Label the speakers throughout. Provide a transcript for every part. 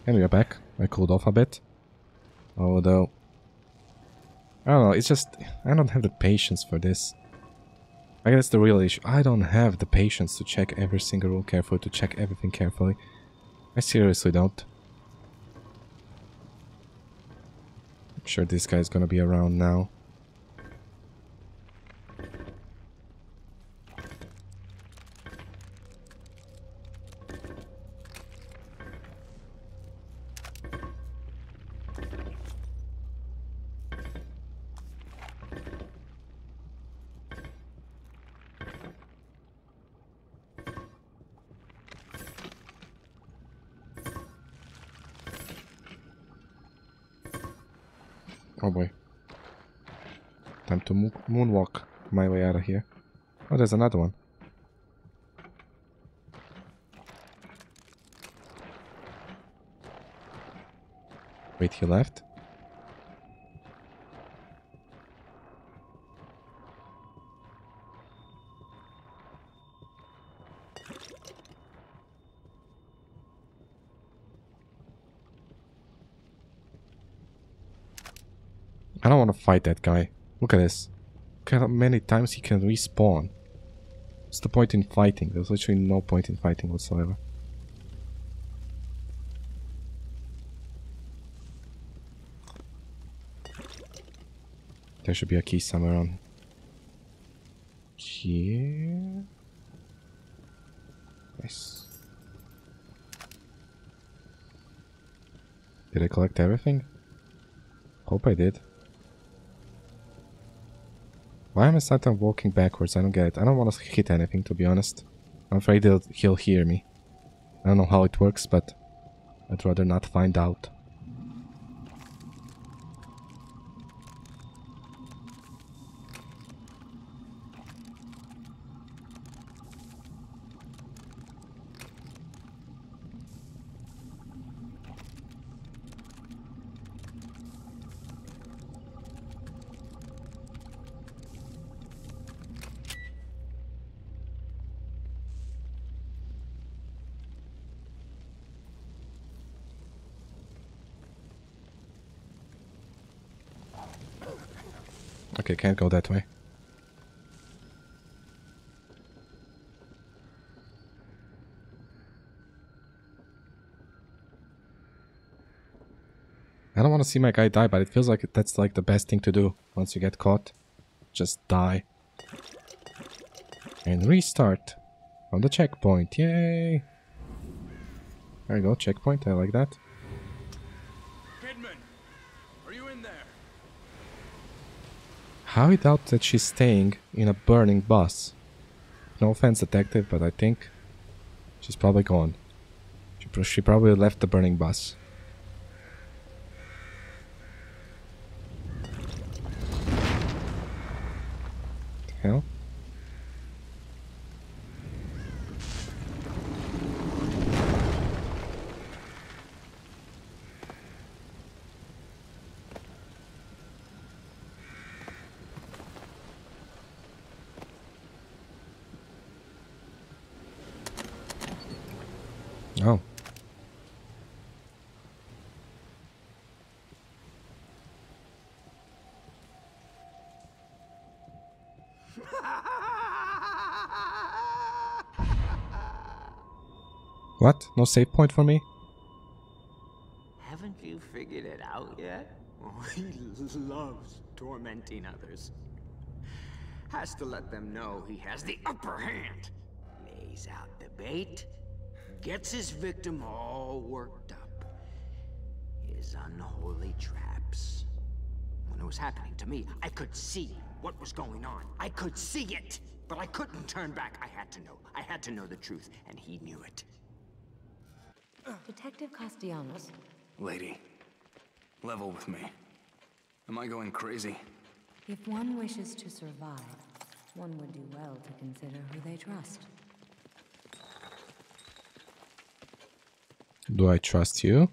Speaker 1: And we are back. I cooled off a bit. Although, I don't know, it's just, I don't have the patience for this. I guess the real issue, I don't have the patience to check every single rule carefully, to check everything carefully. I seriously don't. I'm sure this guy's gonna be around now. Oh boy. Time to moonwalk my way out of here. Oh, there's another one. Wait, he left? I don't want to fight that guy. Look at this. Look at how many times he can respawn. What's the point in fighting? There's literally no point in fighting whatsoever. There should be a key somewhere on here. Nice. Did I collect everything? Hope I did. Why am I suddenly walking backwards? I don't get it. I don't want to hit anything, to be honest. I'm afraid he'll hear me. I don't know how it works, but I'd rather not find out. Okay, can't go that way. I don't want to see my guy die, but it feels like that's like the best thing to do once you get caught. Just die. And restart from the checkpoint. Yay! There you go, checkpoint. I like that.
Speaker 2: Kidman, are you in there?
Speaker 1: How I doubt that she's staying in a burning bus. No offense, detective, but I think she's probably gone. She probably left the burning bus. What the hell? Oh. What? No save point for me?
Speaker 3: Haven't you figured it out yet? Oh, he loves tormenting others. Has to let them know he has the upper hand. Lays out the bait, gets his victim all worked up. His unholy traps. When it was happening to me, I could see what was going on. I could see it, but I couldn't turn back. I had to know. I had to know the truth, and he knew it.
Speaker 4: Detective Castellanos?
Speaker 2: Lady, level with me. Am I going crazy?
Speaker 4: If one wishes to survive, one would do well to consider who they trust.
Speaker 1: Do I trust you?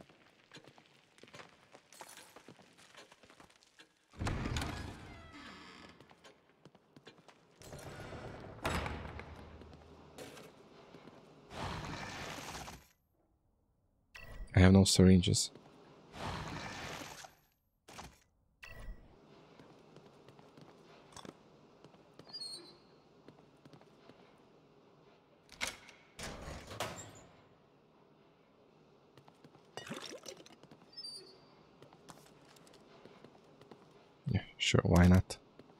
Speaker 1: I have no syringes. Yeah, sure, why not?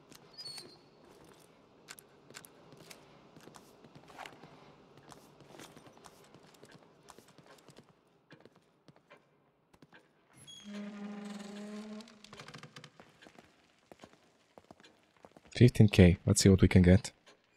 Speaker 1: $15K. Let's see what we can get.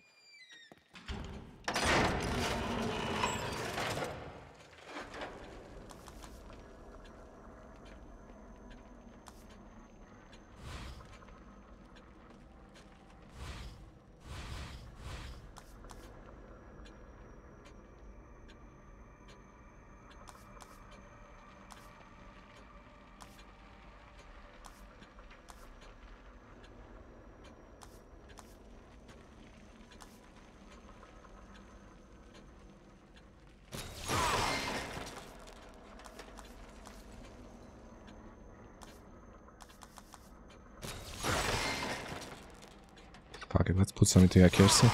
Speaker 1: Fuck it, let's put some into accuracy.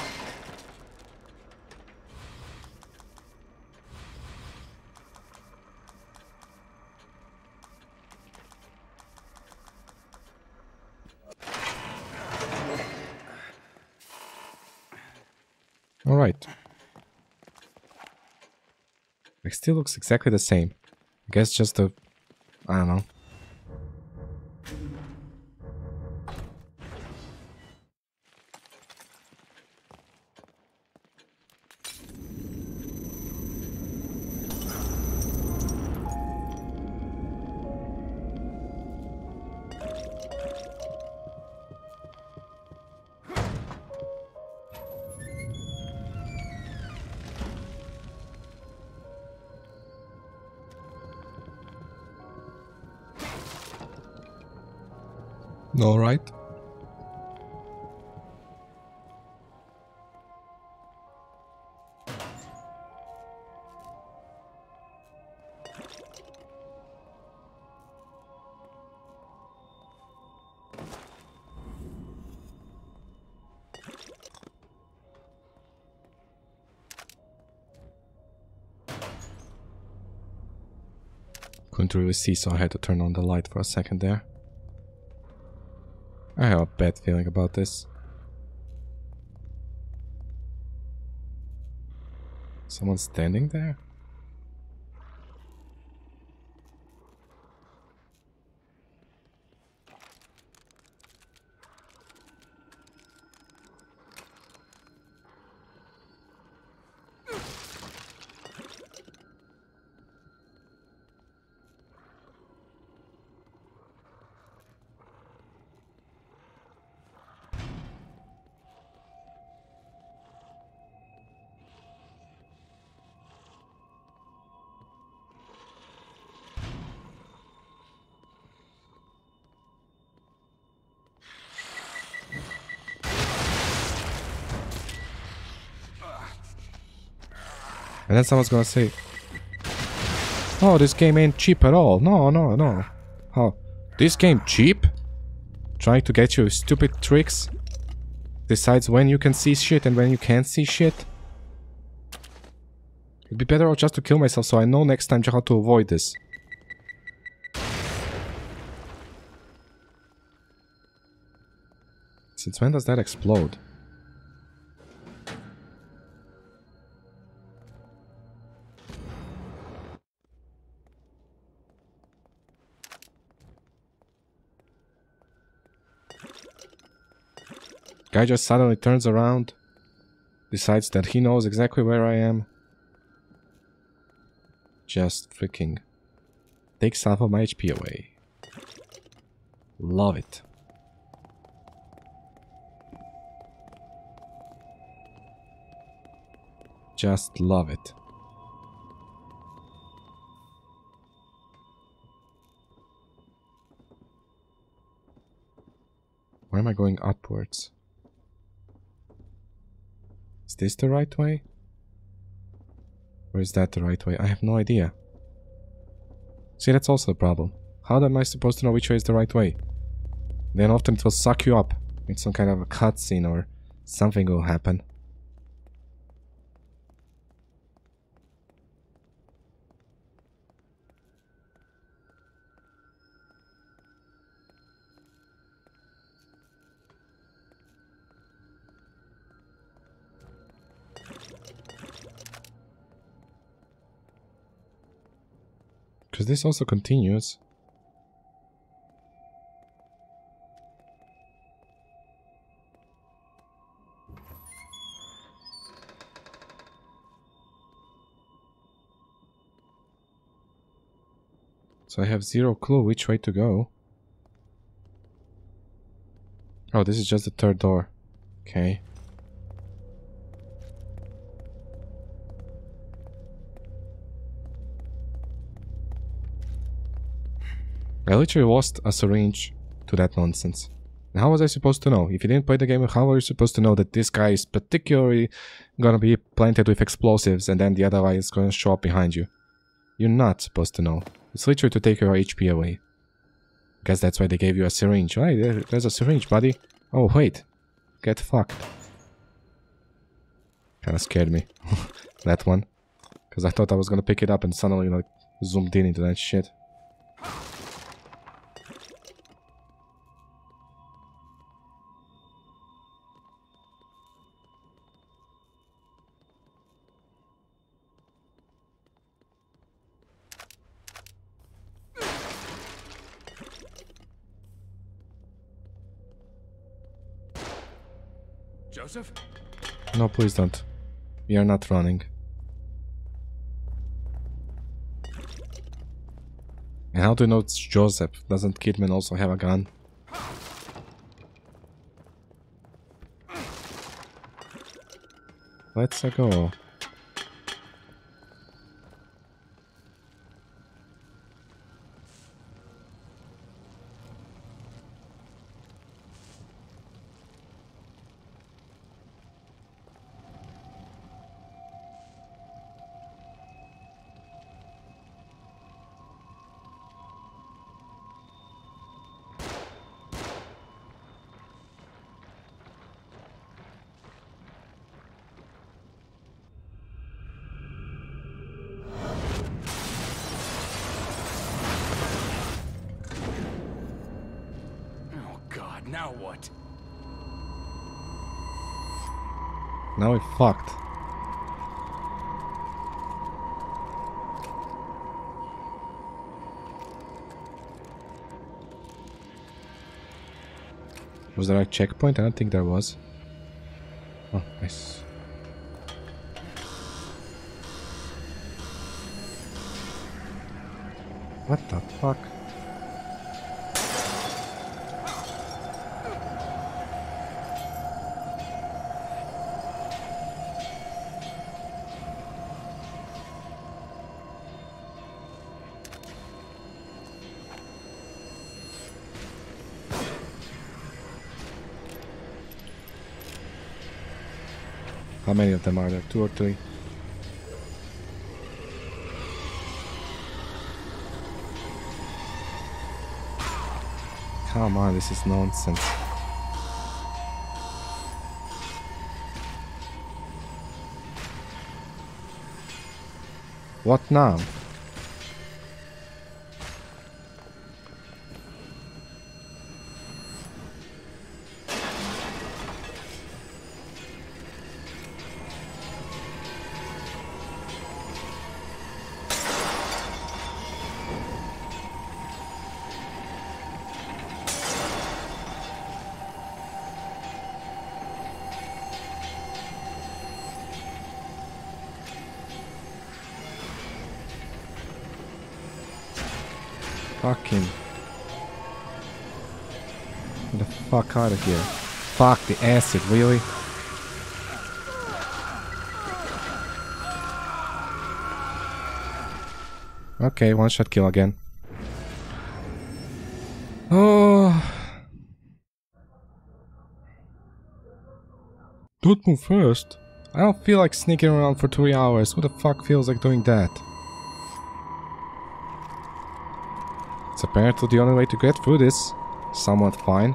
Speaker 1: Alright. It still looks exactly the same. I guess just the... I don't know. Alright. Couldn't really see, so I had to turn on the light for a second there. I have a bad feeling about this. Someone standing there? And then someone's gonna say, oh, this game ain't cheap at all. No, no, no. How? This game cheap? Trying to get you with stupid tricks? Decides when you can see shit and when you can't see shit? It'd be better off just to kill myself so I know next time how to avoid this. Since when does that explode? Guy just suddenly turns around, decides that he knows exactly where I am. Just freaking takes half of my HP away. Love it. Just love it. Why am I going upwards? Is this the right way? Or is that the right way? I have no idea. See, that's also a problem. How am I supposed to know which way is the right way? Then often it will suck you up in some kind of a cutscene or something will happen. Because this also continues. So I have zero clue which way to go. Oh, this is just the third door. Okay. I literally lost a syringe to that nonsense. And how was I supposed to know? If you didn't play the game, how are you supposed to know that this guy is particularly gonna be planted with explosives and then the other guy is gonna show up behind you? You're not supposed to know. It's literally to take your HP away. Guess that's why they gave you a syringe. Right, there's a syringe, buddy. Oh, wait. Get fucked. Kinda scared me. That one. Because I thought I was gonna pick it up and suddenly, like, zoomed in into that shit.
Speaker 2: Joseph?
Speaker 1: No, please don't. We are not running. And how do you know it's Joseph? Doesn't Kidman also have a gun? Let's go.
Speaker 2: Now what?
Speaker 1: Now we fucked. Was there a checkpoint? I don't think there was. Oh, nice. What the fuck? How many of them are there? 2 or 3? Come on, this is nonsense. What now? Fucking. Get the fuck out of here. Fuck the acid, really? Okay, one shot kill again. Oh. Don't move first. I don't feel like sneaking around for 3 hours. Who the fuck feels like doing that? It's apparently the only way to get through this. Somewhat fine.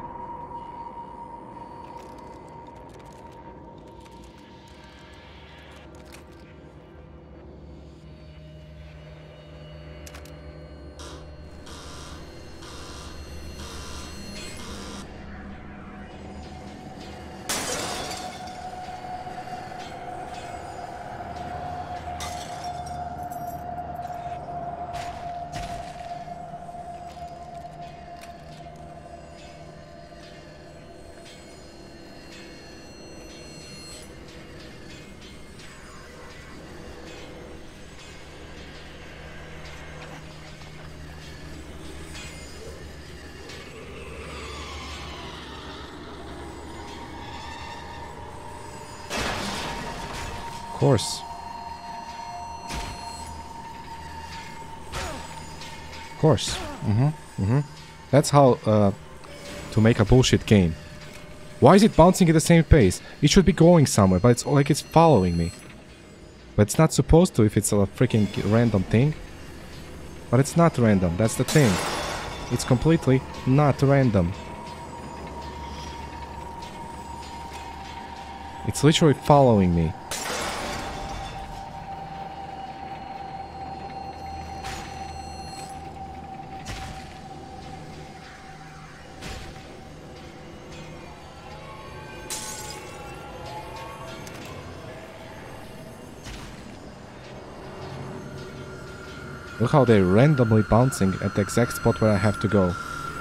Speaker 1: Of course. Of course. That's how to make a bullshit game. Why is it bouncing at the same pace? It should be going somewhere, but it's like it's following me. But it's not supposed to if it's a freaking random thing. But it's not random, that's the thing. It's completely not random. It's literally following me. Look how they're randomly bouncing at the exact spot where I have to go.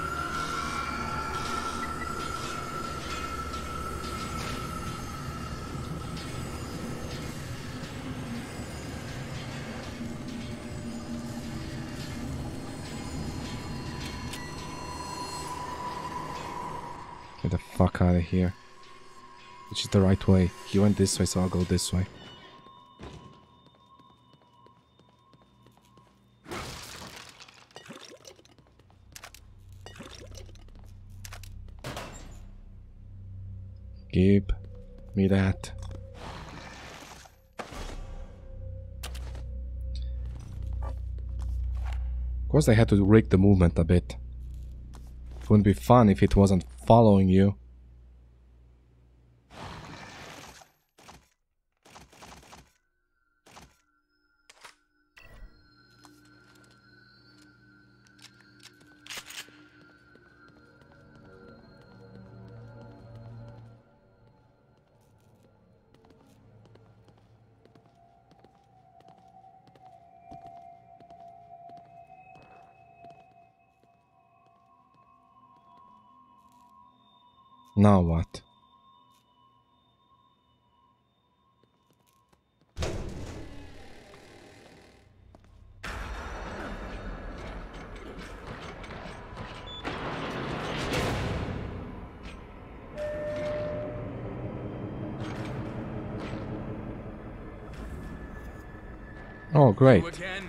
Speaker 1: Get the fuck out of here. Which is the right way? He went this way, so I'll go this way. Give me that. Of course I had to rig the movement a bit. It wouldn't be fun if it wasn't following you. Now what? Oh, great.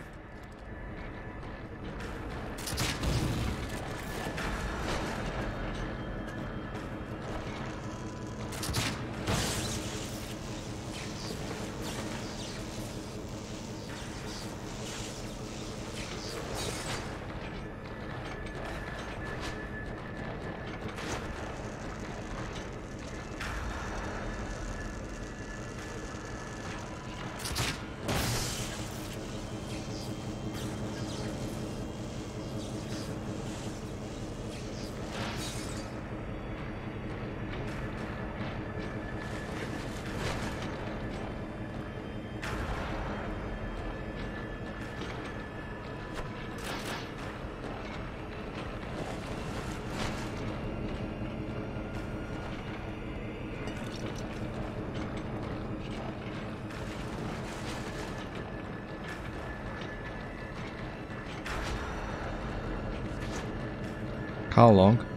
Speaker 1: How long?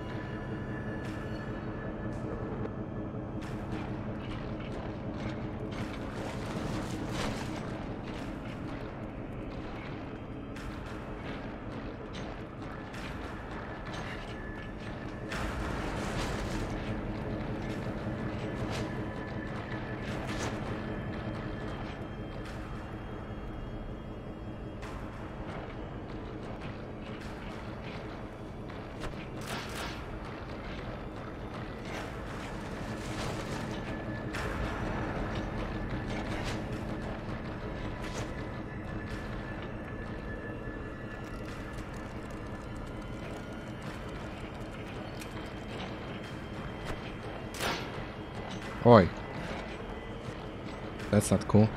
Speaker 1: Oi. That's not cool.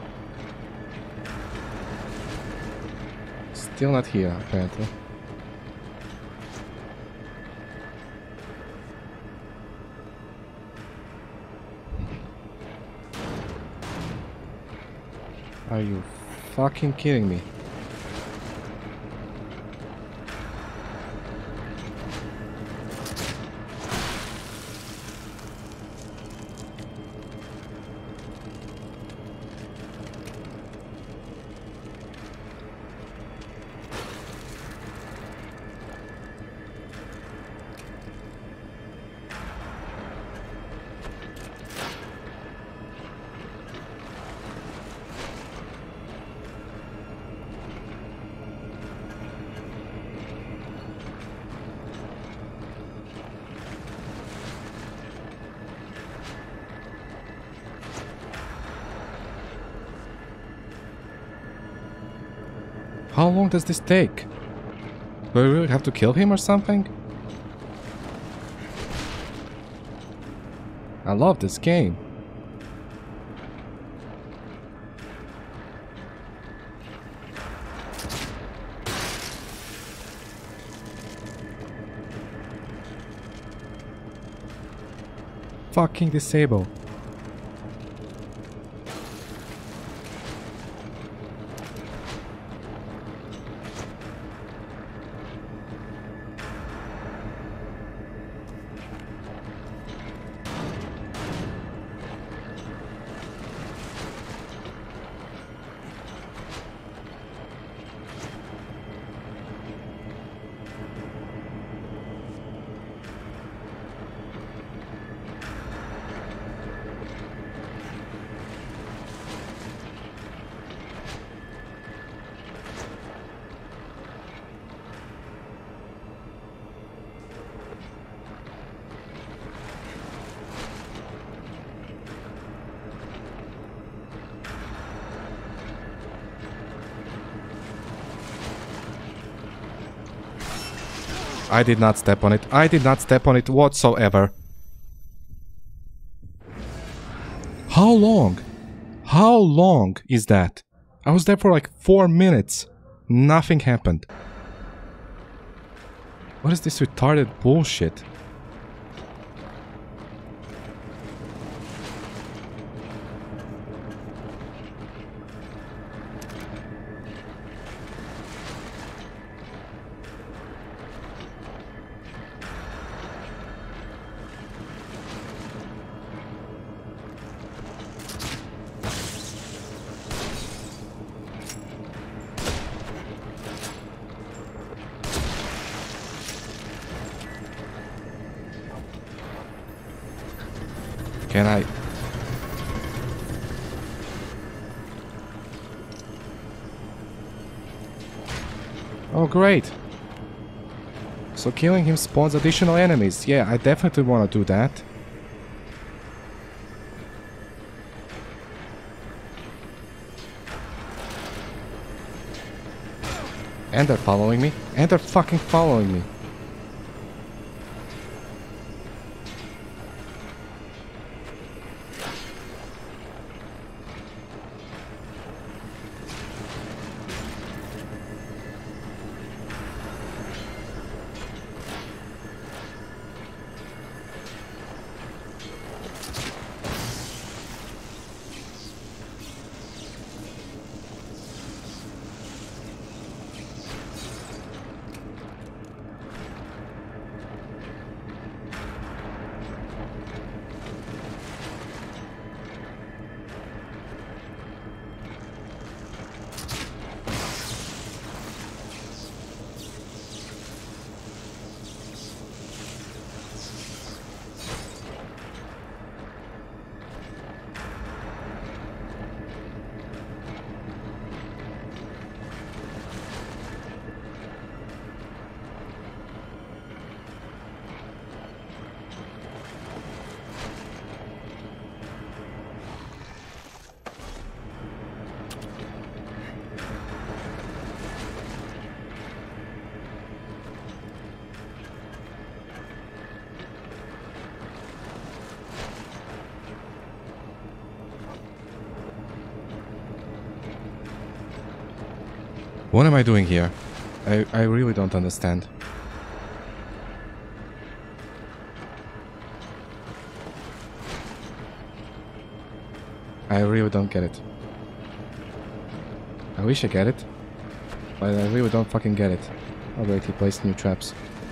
Speaker 1: Still not here, apparently. Are you fucking kidding me? How long does this take? Do I really have to kill him or something? I love this game. Fucking disable. I did not step on it. I did not step on it whatsoever. How long? How long is that? I was there for like 4 minutes. Nothing happened. What is this retarded bullshit? Can I? Oh, great. So killing him spawns additional enemies. Yeah, I definitely want to do that. And they're following me. And they're fucking following me. What am I doing here? I really don't understand. I really don't get it. I wish I get it, but I really don't fucking get it. Oh wait, he placed new traps.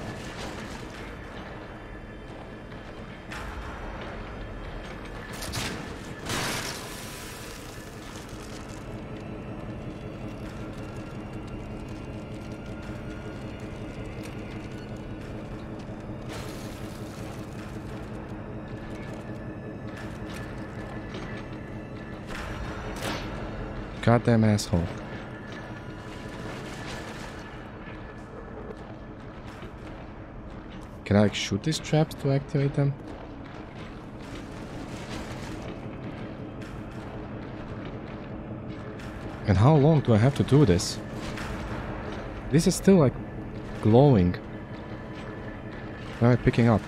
Speaker 1: Goddamn asshole. Can I like shoot these traps to activate them? And how long do I have to do this? This is still like glowing. What am I picking up?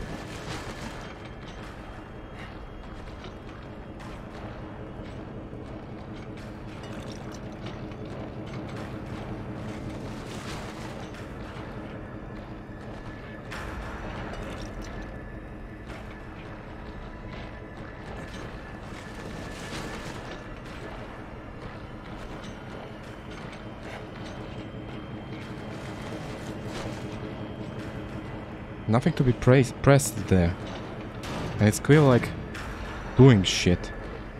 Speaker 1: Nothing to be pressed there. And it's clear like doing shit.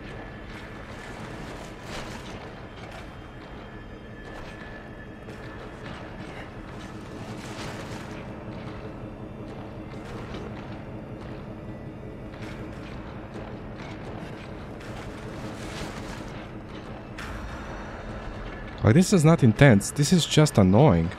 Speaker 1: Like, this is not intense, this is just annoying.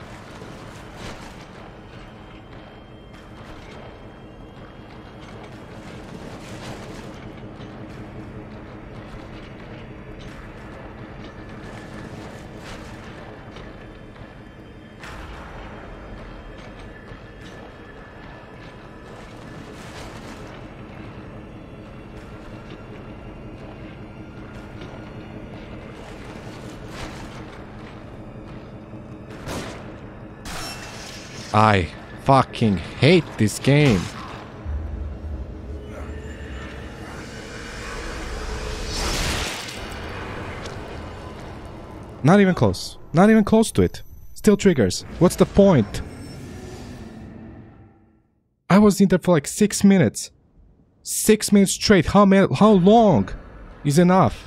Speaker 1: I fucking hate this game. Not even close. Not even close to it. Still triggers. What's the point? I was in there for like 6 minutes. 6 minutes straight. How long is enough?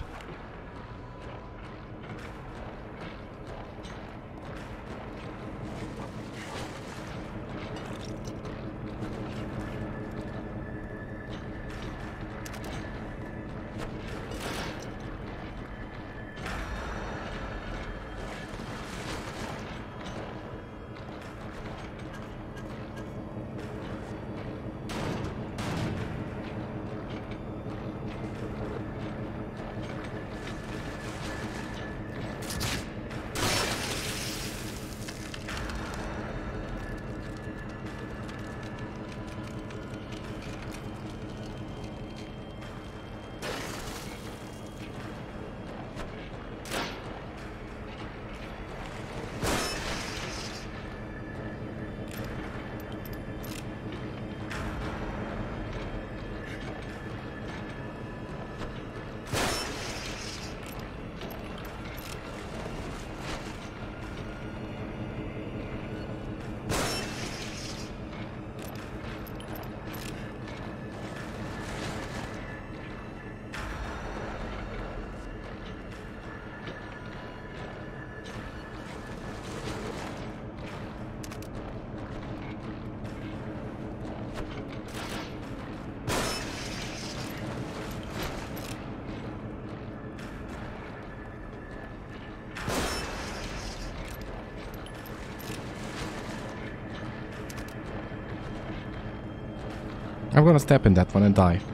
Speaker 1: I'm gonna step in that one and die.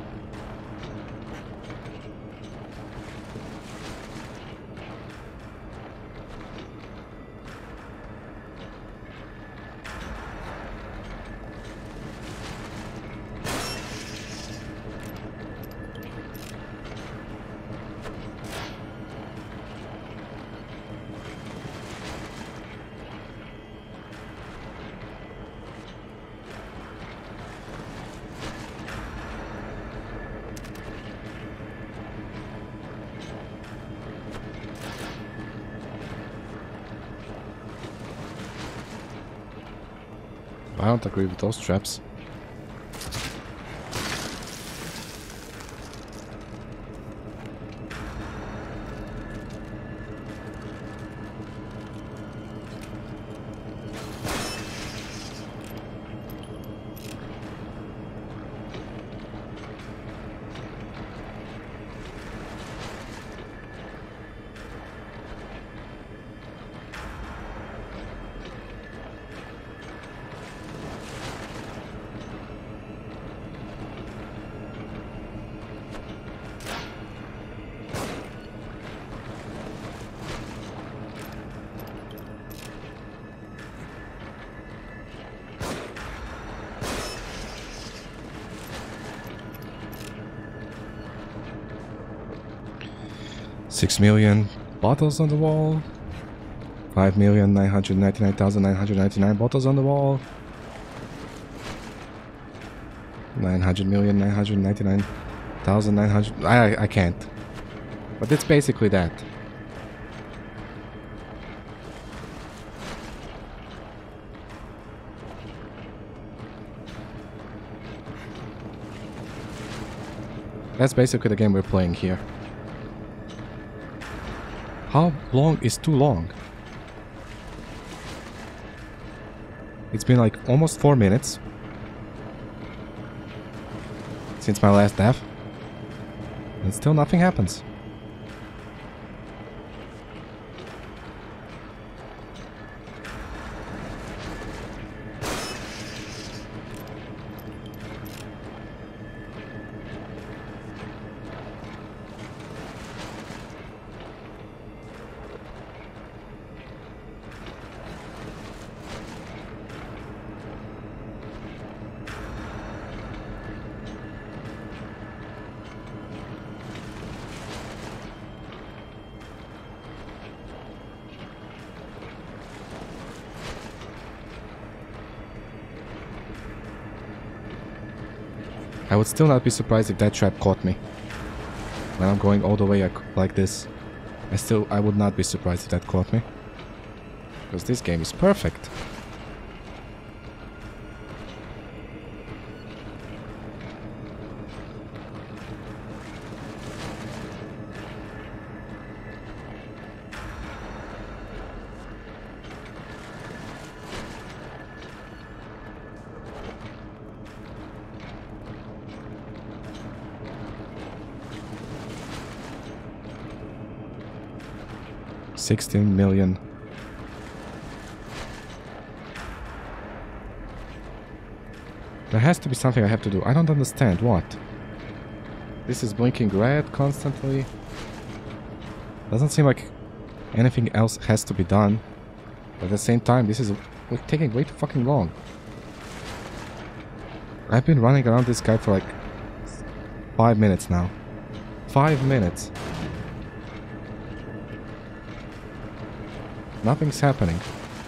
Speaker 1: I don't agree with those traps. $6 million bottles on the wall. 5,999,999 bottles on the wall. 900,999,900. I can't. But it's basically that. That's basically the game we're playing here. How long is too long? It's been like almost 4 minutes since my last death, and still nothing happens. I would still not be surprised if that trap caught me. When I'm going all the way like this, I would not be surprised if that caught me. Because this game is perfect. $16 million. There has to be something I have to do. I don't understand. What? This is blinking red constantly. Doesn't seem like anything else has to be done. But at the same time, this is taking way too fucking long. I've been running around this guy for like 5 minutes now. 5 minutes. Nothing's happening.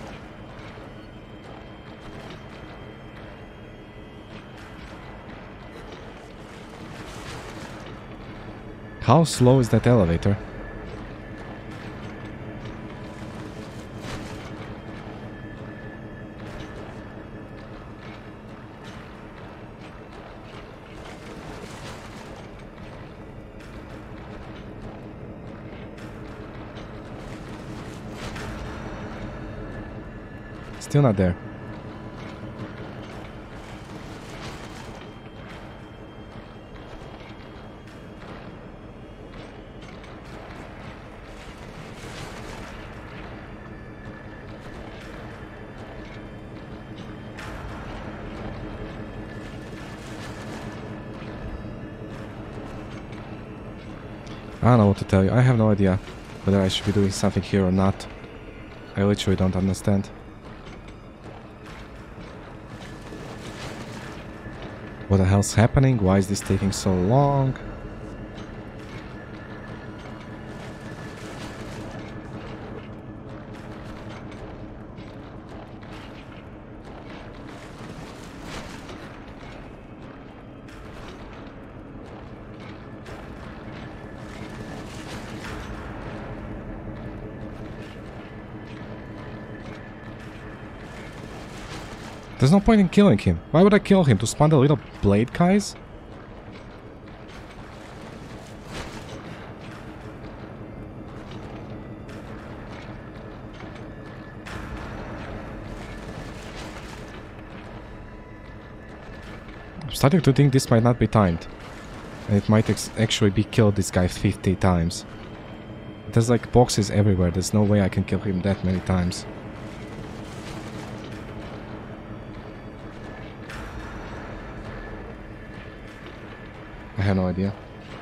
Speaker 1: How slow is that elevator? Still not there. I don't know what to tell you. I have no idea whether I should be doing something here or not. I literally don't understand. What the hell's happening? Why is this taking so long? There's no point in killing him. Why would I kill him? To spawn the little blade guys? I'm starting to think this might not be timed. And it might actually be killed this guy 50 times. There's like boxes everywhere. There's no way I can kill him that many times. I have no idea.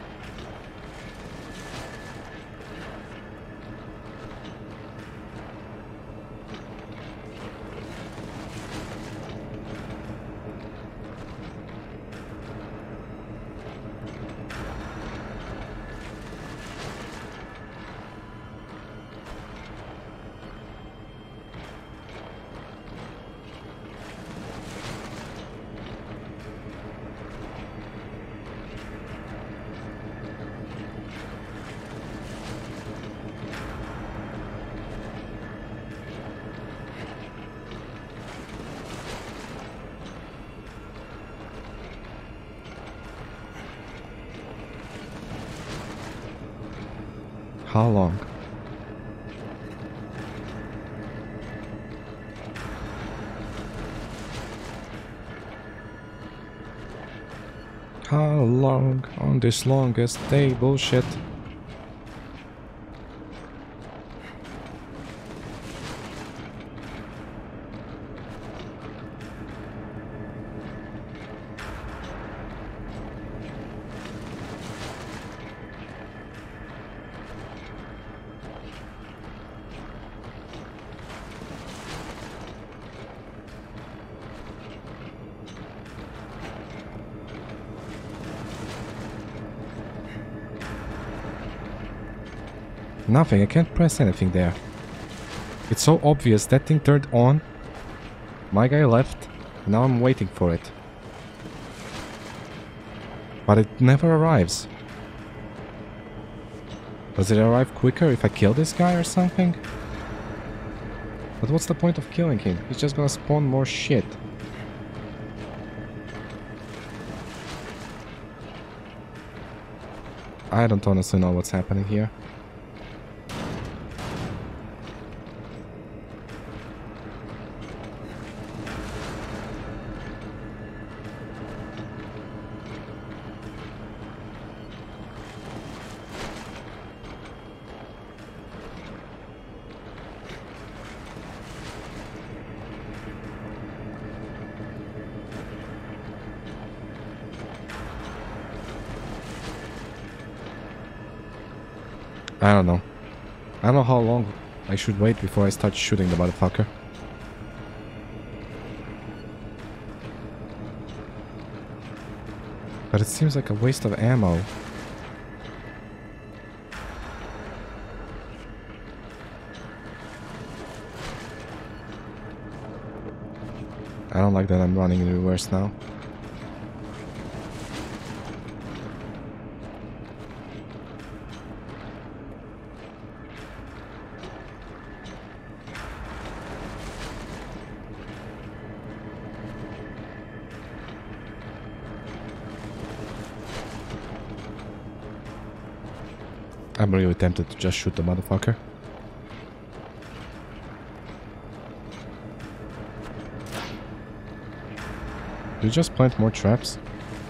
Speaker 1: How long? How long on this longest day? Bullshit. Nothing, I can't press anything there. It's so obvious, that thing turned on. My guy left, now I'm waiting for it. But it never arrives. Does it arrive quicker if I kill this guy or something? But what's the point of killing him? He's just gonna spawn more shit. I don't honestly know what's happening here. I don't know. I don't know how long I should wait before I start shooting the motherfucker. But it seems like a waste of ammo. I don't like that I'm running in reverse now. I'm really tempted to just shoot the motherfucker. Do you just plant more traps?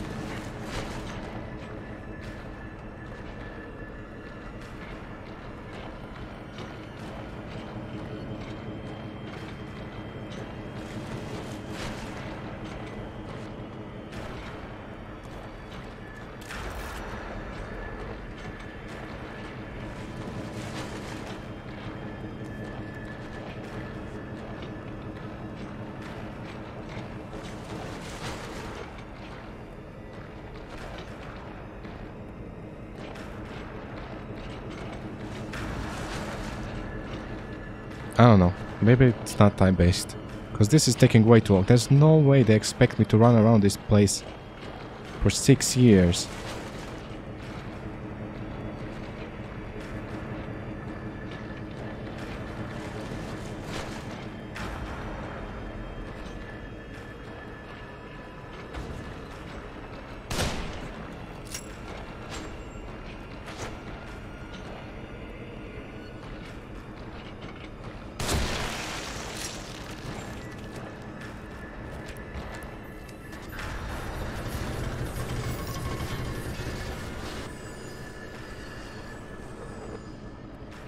Speaker 1: I don't know. Maybe it's not time-based. Because this is taking way too long. There's no way they expect me to run around this place for 6 years.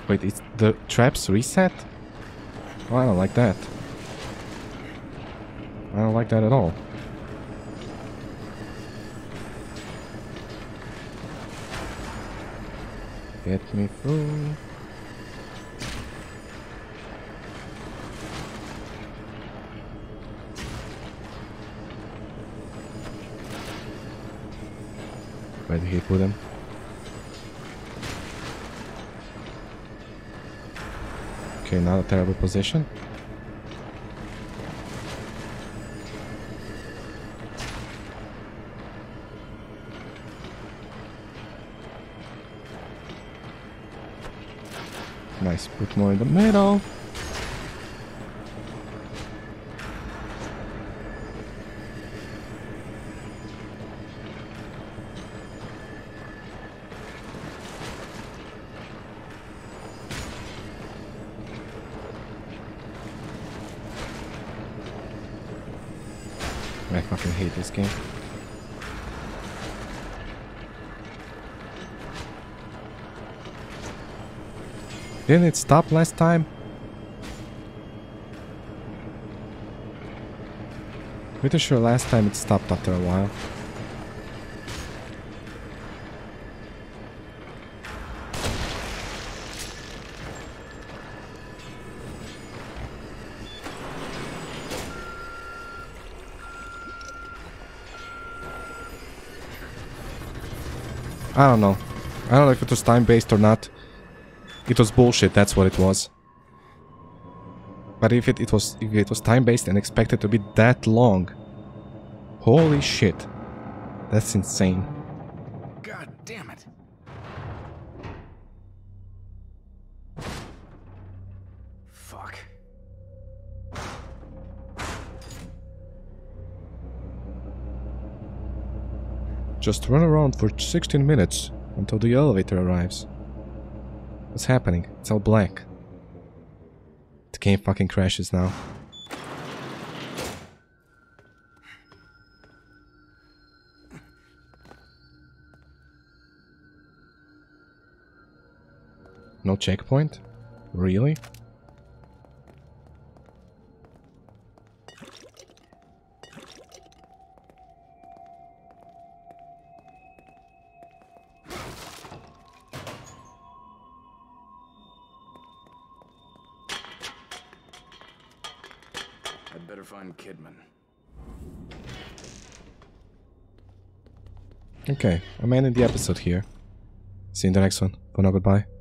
Speaker 1: Wait, it's the traps reset? Oh, I don't like that. I don't like that at all. Get me through. Where did he put him? Okay, not a terrible position. Nice, put more in the middle. I fucking hate this game. Didn't it stop last time? Pretty sure last time it stopped after a while. I don't know. I don't know if it was time-based or not. It was bullshit, that's what it was. But if it was time-based and expected to be that long, holy shit. That's insane.
Speaker 2: God damn it. Fuck.
Speaker 1: Just run around for 16 minutes until the elevator arrives. What's happening? It's all black. The game fucking crashes now. No checkpoint? Really?
Speaker 2: I'd better find Kidman.
Speaker 1: Okay, I'm ending the episode here. See you in the next one. For now, goodbye.